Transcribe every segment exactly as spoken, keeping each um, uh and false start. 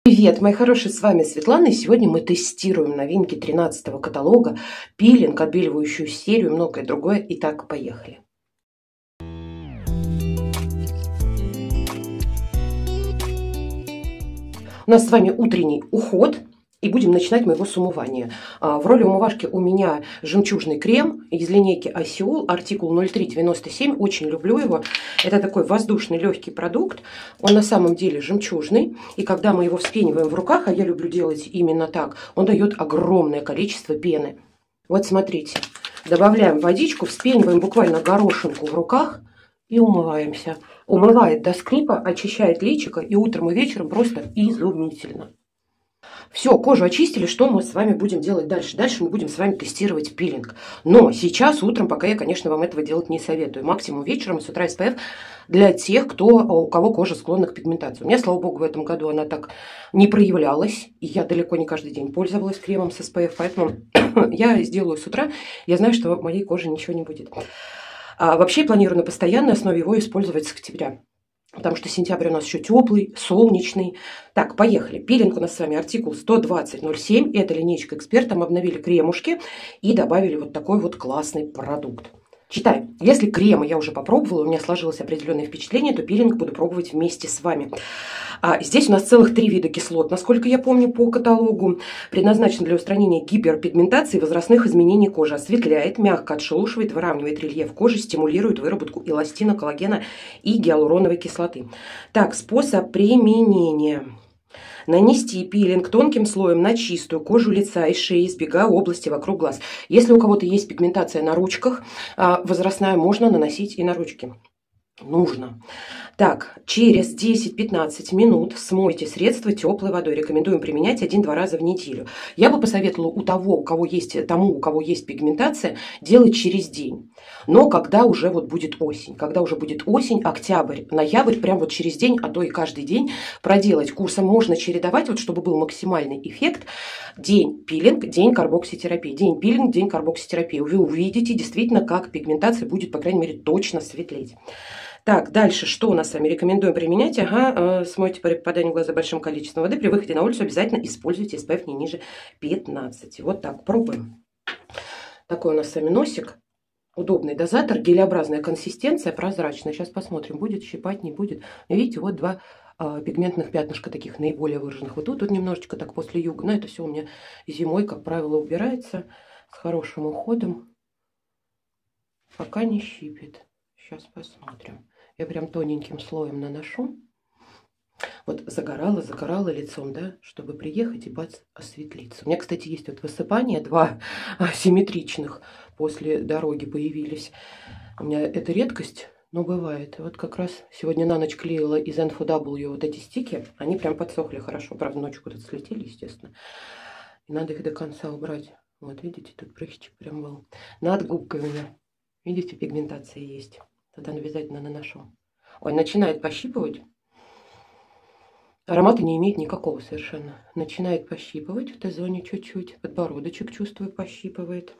Привет, мои хорошие, с вами Светлана, и сегодня мы тестируем новинки тринадцатого каталога, пилинг, отбеливающую серию, многое другое. Итак, поехали. У нас с вами утренний уход. И будем начинать мы его с умывания. В роли умывашки у меня жемчужный крем из линейки Осиол, артикул ноль три девяносто семь. Очень люблю его. Это такой воздушный легкий продукт. Он на самом деле жемчужный. И когда мы его вспениваем в руках, а я люблю делать именно так, он дает огромное количество пены. Вот смотрите. Добавляем водичку, вспениваем буквально горошинку в руках и умываемся. Умывает до скрипа, очищает личико, и утром и вечером просто изумительно. Все, кожу очистили. Что мы с вами будем делать дальше? Дальше мы будем с вами тестировать пилинг. Но сейчас, утром, пока я, конечно, вам этого делать не советую. Максимум вечером, с утра эс пэ эф для тех, кто, у кого кожа склонна к пигментации. У меня, слава богу, в этом году она так не проявлялась. И я далеко не каждый день пользовалась кремом с эс пэ эф. Поэтому я сделаю с утра. Я знаю, что в моей коже ничего не будет. А вообще планирую на постоянной основе его использовать с октября. Потому что сентябрь у нас еще теплый, солнечный. Так, поехали. Пилинг у нас с вами артикул сто двадцать ноль семь. Это линейка Эксперт. Там обновили кремушки и добавили вот такой вот классный продукт. Читаем. Если кремы я уже попробовала, у меня сложилось определенное впечатление, то пилинг буду пробовать вместе с вами. А здесь у нас целых три вида кислот, насколько я помню по каталогу. Предназначен для устранения гиперпигментации и возрастных изменений кожи. Осветляет, мягко отшелушивает, выравнивает рельеф кожи, стимулирует выработку эластина, коллагена и гиалуроновой кислоты. Так, способ применения. Нанести пилинг тонким слоем на чистую кожу лица и шеи, избегая области вокруг глаз. Если у кого-то есть пигментация на ручках возрастная, можно наносить и на ручки. Нужно. Так, через десять-пятнадцать минут смойте средство теплой водой. Рекомендуем применять один-два раза в неделю. Я бы посоветовала у того, у кого есть, тому, у кого есть пигментация, делать через день. Но когда уже вот будет осень, когда уже будет осень, октябрь, ноябрь, прям вот через день, а то и каждый день проделать курсом можно чередовать, вот чтобы был максимальный эффект. День пилинг, день карбокситерапии. День пилинг, день карбокситерапии. Вы увидите действительно, как пигментация будет, по крайней мере, точно светлеть. Так, дальше, что у нас с вами рекомендуем применять? Ага, э, смойте при попадании в глаза большим количеством воды. При выходе на улицу обязательно используйте эс пэ эф не ниже пятнадцати. Вот так, пробуем. Такой у нас с вами носик. Удобный дозатор, гелеобразная консистенция, прозрачная. Сейчас посмотрим, будет щипать, не будет. Видите, вот два э, пигментных пятнышка, таких наиболее выраженных. Вот тут, тут немножечко так после юга. Но это все у меня зимой, как правило, убирается с хорошим уходом. Пока не щипит. Сейчас посмотрим. Я прям тоненьким слоем наношу. Вот загорала, загорала лицом, да, чтобы приехать и бац, осветлиться. У меня, кстати, есть вот высыпания, два симметричных после дороги появились. У меня это редкость, но бывает. Вот как раз сегодня на ночь клеила из эн эф дабл ю вот эти стики. Они прям подсохли хорошо. Правда, ночью куда-то слетели, естественно. И надо их до конца убрать. Вот, видите, тут прыщик прям был. Над губкой у меня, видите, пигментация есть. Тогда обязательно наношу. Ой, начинает пощипывать. Аромата не имеет никакого совершенно. Начинает пощипывать в Т-зоне чуть-чуть. Подбородочек, чувствую, пощипывает.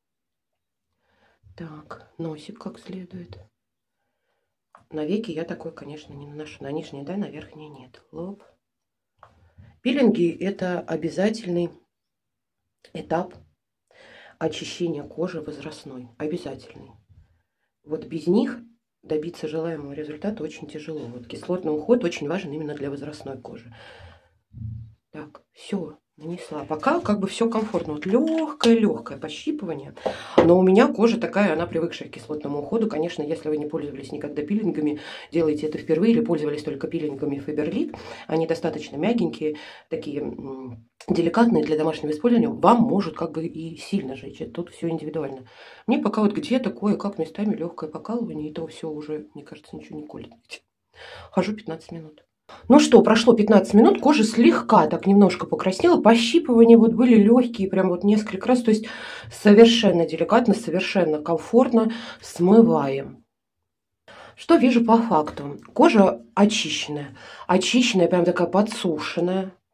Так, носик как следует. На веки я такой, конечно, не наношу. На нижние, да, на верхние нет. Лоб. Пилинги – это обязательный этап очищения кожи возрастной. Обязательный. Вот без них добиться желаемого результата очень тяжело. Вот кислотный уход очень важен именно для возрастной кожи. Так, все, нанесла. Пока как бы все комфортно. Вот легкое-легкое пощипывание. Но у меня кожа такая, она привыкшая к кислотному уходу. Конечно, если вы не пользовались никогда пилингами, делаете это впервые или пользовались только пилингами Фаберлик, они достаточно мягенькие, такие деликатные для домашнего использования, вам может как бы и сильно жечь. Тут все индивидуально. Мне пока вот где-то кое-как местами легкое покалывание, и то все уже, мне кажется, ничего не колет. Хожу пятнадцать минут. Ну что, прошло пятнадцать минут, кожа слегка так немножко покраснела, пощипывания вот были легкие, прям вот несколько раз, то есть совершенно деликатно, совершенно комфортно смываем. Что вижу по факту? Кожа очищенная, очищенная, прям такая подсушенная.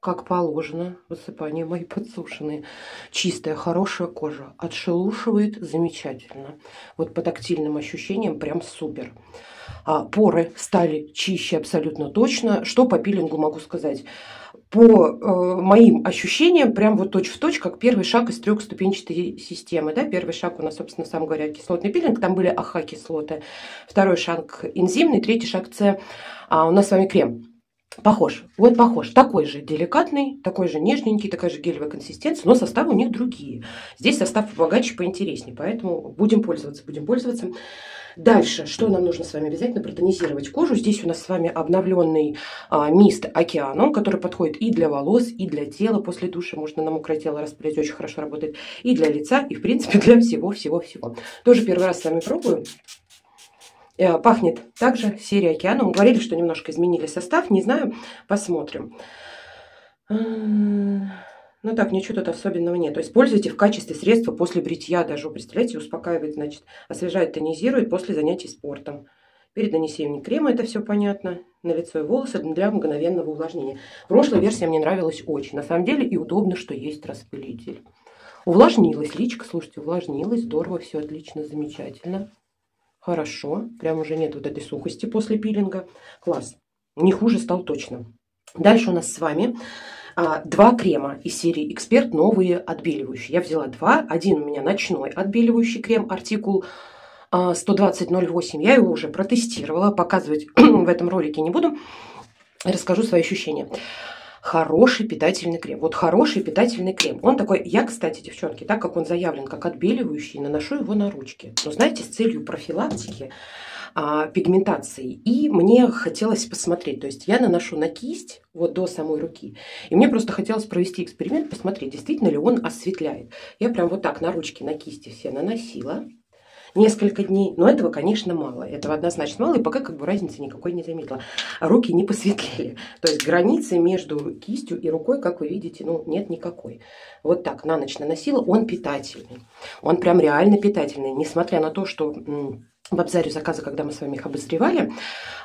как положено. Высыпания мои подсушенные. Чистая, хорошая кожа. Отшелушивает замечательно. Вот по тактильным ощущениям прям супер. А, поры стали чище абсолютно точно. Что по пилингу могу сказать? По э, моим ощущениям, прям вот точь-в-точь, как первый шаг из трехступенчатой системы. Да? Первый шаг у нас, собственно, сам говоря, кислотный пилинг. Там были АХ-кислоты. Второй шаг энзимный. Третий шаг С. А у нас с вами крем. Похож. Вот похож. Такой же деликатный, такой же нежненький, такая же гелевая консистенция, но составы у них другие. Здесь состав побогаче, поинтереснее. Поэтому будем пользоваться, будем пользоваться. Дальше, что нам нужно с вами обязательно? Протонизировать кожу. Здесь у нас с вами обновленный а, мист Океаном, который подходит и для волос, и для тела. После душа можно на мокрое тело распылять, очень хорошо работает. И для лица, и в принципе для всего-всего-всего. Тоже первый раз с вами пробую. Пахнет также серия Океаном. Говорили, что немножко изменили состав. Не знаю, посмотрим. Ну так, ничего тут особенного нет. То есть используйте в качестве средства после бритья даже. Представляете, успокаивает, значит, освежает, тонизирует после занятий спортом. Перед нанесением крема это все понятно. На лицо и волосы для мгновенного увлажнения. Прошлая версия мне нравилась очень. На самом деле и удобно, что есть распылитель. Увлажнилась личико, слушайте, увлажнилась. Здорово, все отлично, замечательно. Хорошо, прям уже нет вот этой сухости после пилинга. Класс, не хуже стал точно. Дальше у нас с вами а, два крема из серии Эксперт, новые отбеливающие. Я взяла два, один у меня ночной отбеливающий крем, артикул а, сто двадцать ноль восемь. Я его уже протестировала, показывать в этом ролике не буду. Расскажу свои ощущения. Хороший питательный крем. Вот хороший питательный крем. Он такой, я, кстати, девчонки, так как он заявлен как отбеливающий, наношу его на ручки. Но знаете, с целью профилактики а, пигментации. И мне хотелось посмотреть. То есть я наношу на кисть, вот до самой руки. И мне просто хотелось провести эксперимент, посмотреть, действительно ли он осветляет. Я прям вот так на ручки, на кисти все наносила. Несколько дней, но этого, конечно, мало. Этого однозначно мало, и пока как бы разницы никакой не заметила. Руки не посветлели. То есть границы между кистью и рукой, как вы видите, ну, нет никакой. Вот так на ночь наносила. Он питательный. Он прям реально питательный. Несмотря на то, что в обзоре заказа, когда мы с вами их обозревали,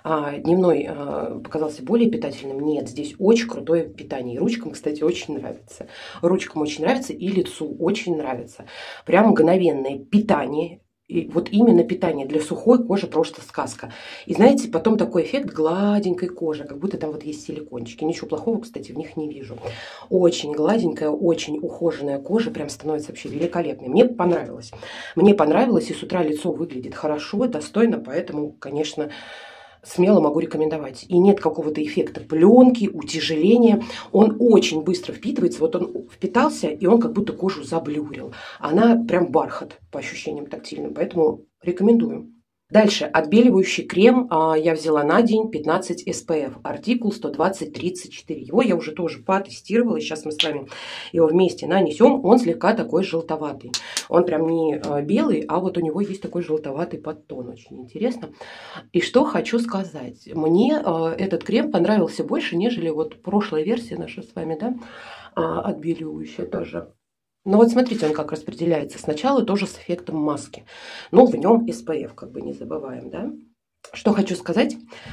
дневной показался более питательным. Нет, здесь очень крутое питание. И ручкам, кстати, очень нравится. Ручкам очень нравится и лицу очень нравится. Прям мгновенное питание. И вот именно питание для сухой кожи просто сказка. И знаете, потом такой эффект гладенькой кожи, как будто там вот есть силикончики. Ничего плохого, кстати, в них не вижу. Очень гладенькая, очень ухоженная кожа, прям становится вообще великолепной. Мне понравилось. Мне понравилось, и с утра лицо выглядит хорошо, достойно, поэтому, конечно, смело могу рекомендовать. И нет какого-то эффекта пленки, утяжеления. Он очень быстро впитывается. Вот он впитался, и он как будто кожу заблюрил. Она прям бархат по ощущениям тактильным. Поэтому рекомендую. Дальше отбеливающий крем а, я взяла на день пятнадцать эс пэ эф, артикул сто двадцать тридцать четыре. Его я уже тоже потестировала, сейчас мы с вами его вместе нанесем. Он слегка такой желтоватый. Он прям не а, белый, а вот у него есть такой желтоватый подтон. Очень интересно. И что хочу сказать. Мне а, этот крем понравился больше, нежели вот прошлая версия наша с вами, да, а, отбеливающая тоже. Но вот смотрите, он как распределяется. Сначала тоже с эффектом маски. Но в нем эс пэ эф, как бы не забываем, да. Что хочу сказать,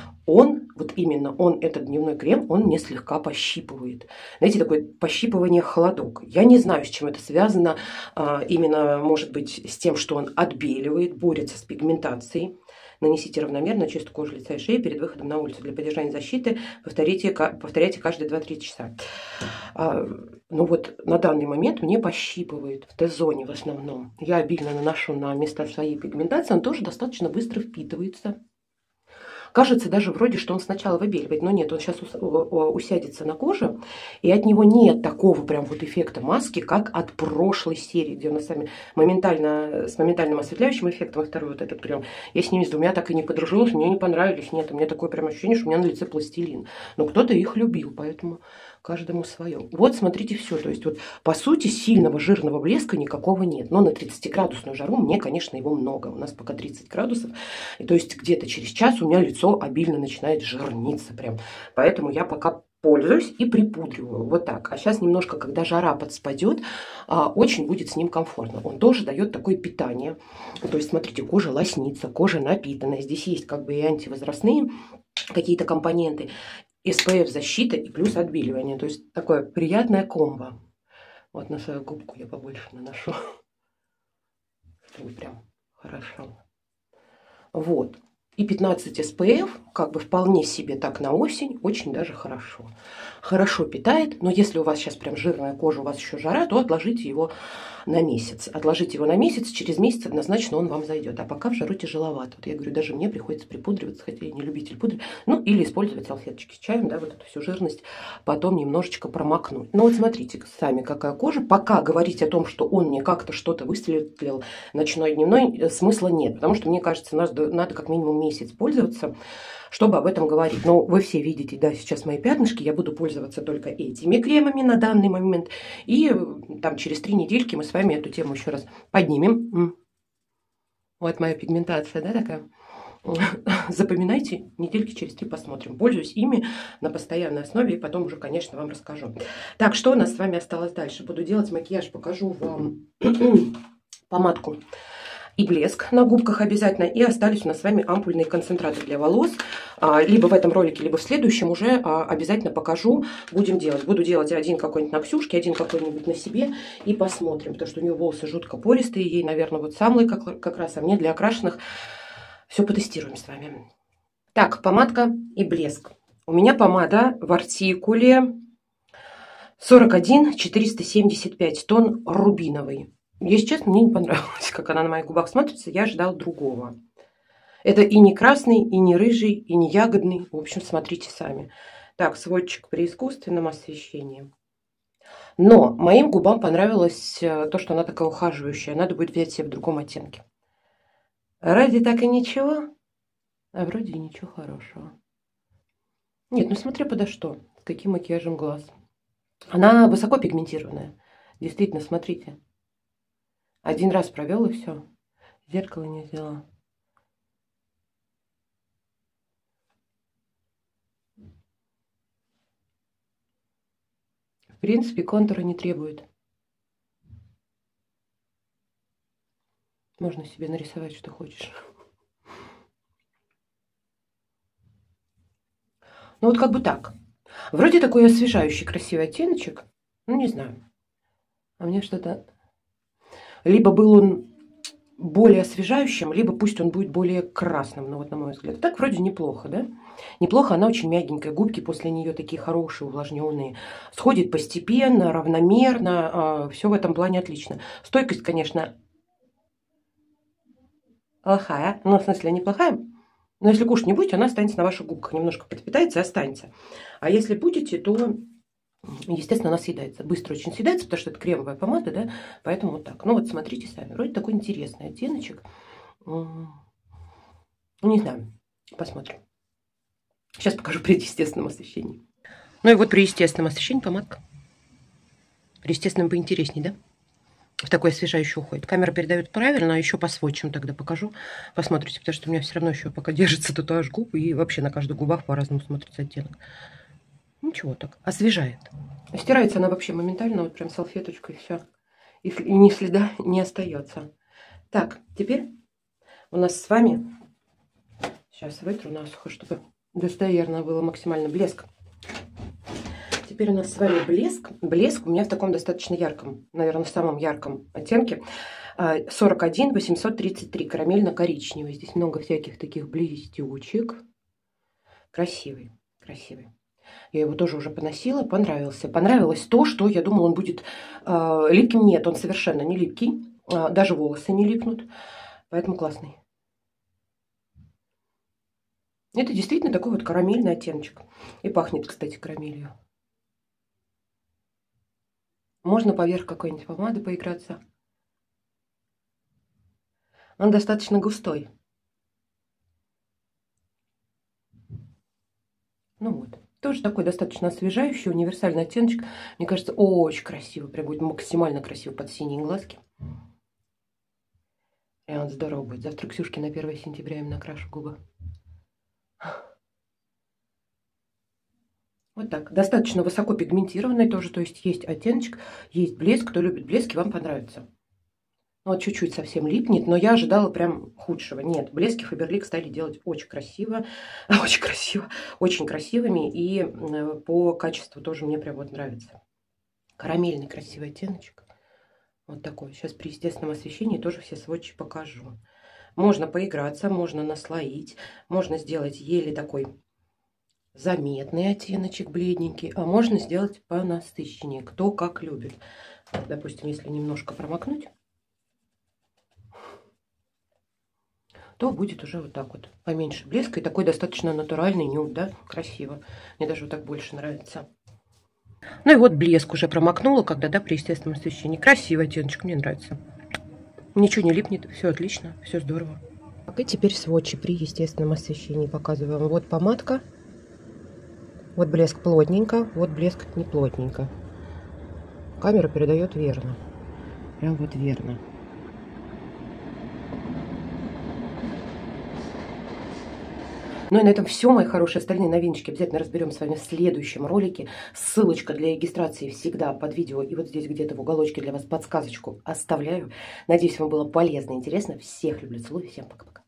он, вот именно он, этот дневной крем, он мне слегка пощипывает. Знаете, такое пощипывание холодок. Я не знаю, с чем это связано. Именно, может быть, с тем, что он отбеливает, борется с пигментацией. Нанесите равномерно чистую кожу лица и шеи перед выходом на улицу. Для поддержания защиты повторите, повторяйте каждые два-три часа. А, ну вот на данный момент мне пощипывает в Т-зоне в основном. Я обильно наношу на места своей пигментации. Он тоже достаточно быстро впитывается. Кажется даже вроде, что он сначала выбеливает, но нет, он сейчас усядется на коже, и от него нет такого прям вот эффекта маски, как от прошлой серии, где у нас сами моментально, с моментальным осветляющим эффектом, а второй вот этот прям, я с ними с двумя так и не подружилась, мне не понравились, нет, у меня такое прям ощущение, что у меня на лице пластилин, но кто-то их любил, поэтому каждому свое. Вот смотрите все, то есть вот по сути сильного жирного блеска никакого нет, но на тридцатиградусную жару мне, конечно, его много, у нас пока тридцать градусов, и то есть где-то через час у меня лицо обильно начинает жирниться прям, поэтому я пока пользуюсь и припудриваю вот так. А сейчас немножко, когда жара подспадет, очень будет с ним комфортно. Он тоже дает такое питание, то есть смотрите, кожа лоснится, кожа напитанная, здесь есть как бы и антивозрастные какие-то компоненты. эс пэ эф защита и плюс отбеливание. То есть такое приятное комбо. Вот на свою губку я побольше наношу. Чтобы прям хорошо. Вот. И пятнадцать эс пэ эф как бы вполне себе так на осень, очень даже хорошо. Хорошо питает, но если у вас сейчас прям жирная кожа, у вас еще жара, то отложите его на месяц. Отложите его на месяц, через месяц однозначно он вам зайдет. А пока в жару тяжеловато. Вот я говорю, даже мне приходится припудриваться, хотя я не любитель пудры. Ну, или использовать салфеточки с чаем, да, вот эту всю жирность потом немножечко промокнуть. Ну, вот смотрите сами, какая кожа. Пока говорить о том, что он мне как-то что-то выстрелил ночной, дневной, смысла нет. Потому что, мне кажется, надо, надо как минимум месяц пользоваться, чтобы об этом говорить. Но вы все видите, да, сейчас мои пятнышки, я буду пользоваться только этими кремами на данный момент. И там через три недельки мы с вами эту тему еще раз поднимем. Вот моя пигментация, да, такая. Запоминайте, недельки через три посмотрим. Пользуюсь ими на постоянной основе и потом уже, конечно, вам расскажу. Так, что у нас с вами осталось дальше? Буду делать макияж, покажу вам помадку и блеск на губках обязательно. И остались у нас с вами ампульные концентраты для волос. Либо в этом ролике, либо в следующем уже обязательно покажу. Будем делать. Буду делать один какой-нибудь на Ксюшке, один какой-нибудь на себе. И посмотрим. Потому что у нее волосы жутко пористые. Ей, наверное, вот самые как, как раз. А мне для окрашенных все потестируем с вами. Так, помадка и блеск. У меня помада в артикуле сорок один четыреста семьдесят пять, тон рубиновый. Если честно, мне не понравилось, как она на моих губах смотрится. Я ожидала другого. Это и не красный, и не рыжий, и не ягодный. В общем, смотрите сами. Так, сводчик при искусственном освещении. Но моим губам понравилось то, что она такая ухаживающая. Надо будет взять себе в другом оттенке. Ради так и ничего, а вроде и ничего хорошего. Нет, ну смотря подо что, с каким макияжем глаз. Она высоко пигментированная. Действительно, смотрите. Один раз провел и все. Зеркало не взяла. В принципе, контура не требует. Можно себе нарисовать, что хочешь. Ну вот как бы так. Вроде такой освежающий красивый оттеночек. Ну не знаю. А мне что-то... Либо был он более освежающим, либо пусть он будет более красным, ну вот на мой взгляд. Так вроде неплохо, да? Неплохо, она очень мягенькая, губки после нее такие хорошие, увлажненные. Сходит постепенно, равномерно, все в этом плане отлично. Стойкость, конечно, плохая, ну в смысле неплохая, но если кушать не будете, она останется на ваших губках, немножко подпитается и останется. А если будете, то... Естественно, она съедается. Быстро очень съедается, потому что это кремовая помада, да? Поэтому вот так. Ну вот смотрите сами. Вроде такой интересный оттеночек. Ну, не знаю. Посмотрим. Сейчас покажу при естественном освещении. Ну и вот при естественном освещении помадка. При естественном поинтересней, да? В такой освежающий уходит. Камера передает правильно, а еще по сводчам тогда покажу. Посмотрите, потому что у меня все равно еще пока держится татуаж губ. И вообще на каждых губах по-разному смотрится оттенок. Ничего так, освежает. Стирается она вообще моментально, вот прям салфеточкой, все. И, и ни следа не остается. Так, теперь у нас с вами, сейчас вытру насухо, чтобы достоверно было максимально блеск. Теперь у нас с вами блеск. Блеск у меня в таком достаточно ярком, наверное, самом ярком оттенке. сорок один восемьсот тридцать три, карамельно-коричневый. Здесь много всяких таких блестючек. Красивый, красивый. Я его тоже уже поносила, понравился. Понравилось то, что я думала, он будет э, липким. Нет, он совершенно не липкий. Э, даже волосы не липнут. Поэтому классный. Это действительно такой вот карамельный оттеночек. И пахнет, кстати, карамелью. Можно поверх какой-нибудь помады поиграться. Он достаточно густой. Ну вот. Тоже такой достаточно освежающий, универсальный оттеночек. Мне кажется, очень красиво. Прям будет максимально красиво под синие глазки. И он здорово будет. Завтра Ксюшке на первое сентября им накрашу губы. Вот так. Достаточно высоко пигментированный тоже. То есть есть оттеночек, есть блеск. Кто любит блески, вам понравится. Вот чуть-чуть совсем липнет, но я ожидала прям худшего. Нет, блески Фаберлик стали делать очень красиво, очень красиво, очень красивыми. И по качеству тоже мне прям вот нравится. Карамельный красивый оттеночек. Вот такой. Сейчас при естественном освещении тоже все сводчи покажу. Можно поиграться, можно наслоить, можно сделать еле такой заметный оттеночек, бледненький, а можно сделать понасыщеннее, кто как любит. Допустим, если немножко промокнуть, то будет уже вот так вот поменьше блеска и такой достаточно натуральный нюд, да, красиво. Мне даже вот так больше нравится. Ну и вот блеск уже промокнула, когда, да, при естественном освещении. Красивый оттеночек, мне нравится. Ничего не липнет, все отлично, все здорово. И теперь сводчи при естественном освещении показываем. Вот помадка, вот блеск плотненько, вот блеск не плотненько. Камера передает верно, прям вот верно. Ну и на этом все, мои хорошие. Остальные новиночки обязательно разберем с вами в следующем ролике. Ссылочка для регистрации всегда под видео и вот здесь где-то в уголочке для вас подсказочку оставляю. Надеюсь, вам было полезно и интересно. Всех люблю, целую, всем пока-пока.